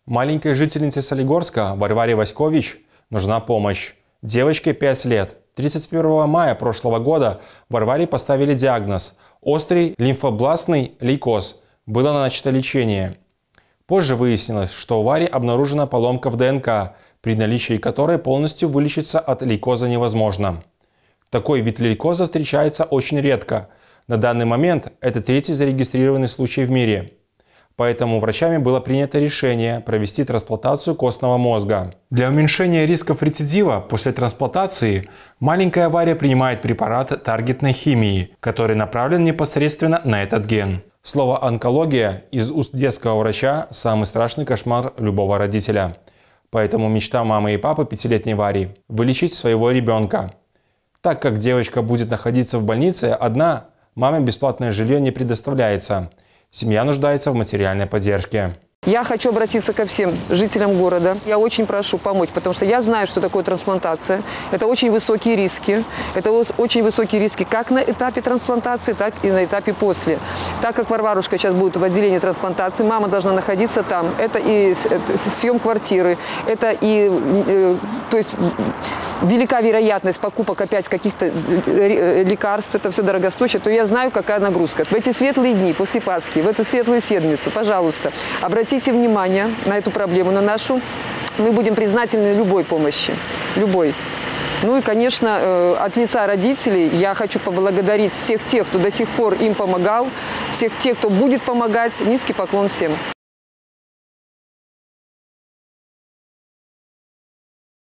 Маленькой жительнице Солигорска Варваре Васькович нужна помощь. Девочке 5 лет. 31 мая прошлого года Варваре поставили диагноз – острый лимфобластный лейкоз. Было начато лечение. Позже выяснилось, что у Вари обнаружена поломка в ДНК, при наличии которой полностью вылечиться от лейкоза невозможно. Такой вид лейкоза встречается очень редко. На данный момент это 3-й зарегистрированный случай в мире. Поэтому врачами было принято решение провести трансплантацию костного мозга. Для уменьшения рисков рецидива после трансплантации маленькая Варя принимает препарат таргетной химии, который направлен непосредственно на этот ген. Слово «онкология» из уст детского врача – самый страшный кошмар любого родителя. Поэтому мечта мамы и папы 5-летней Вари – вылечить своего ребенка. Так как девочка будет находиться в больнице одна, маме бесплатное жилье не предоставляется. Семья нуждается в материальной поддержке. Я хочу обратиться ко всем жителям города. Я очень прошу помочь, потому что я знаю, что такое трансплантация. Это очень высокие риски. Это очень высокие риски как на этапе трансплантации, так и на этапе после. Так как Варварушка сейчас будет в отделении трансплантации, мама должна находиться там. Это и съем квартиры, это и, то есть, велика вероятность покупок опять каких-то лекарств, это все дорогостоящее, то я знаю, какая нагрузка. В эти светлые дни, после Пасхи, в эту светлую седмицу, пожалуйста, обратите внимание на эту проблему, на нашу. Мы будем признательны любой помощи, любой. Ну и, конечно, от лица родителей я хочу поблагодарить всех тех, кто до сих пор им помогал, всех тех, кто будет помогать. Низкий поклон всем.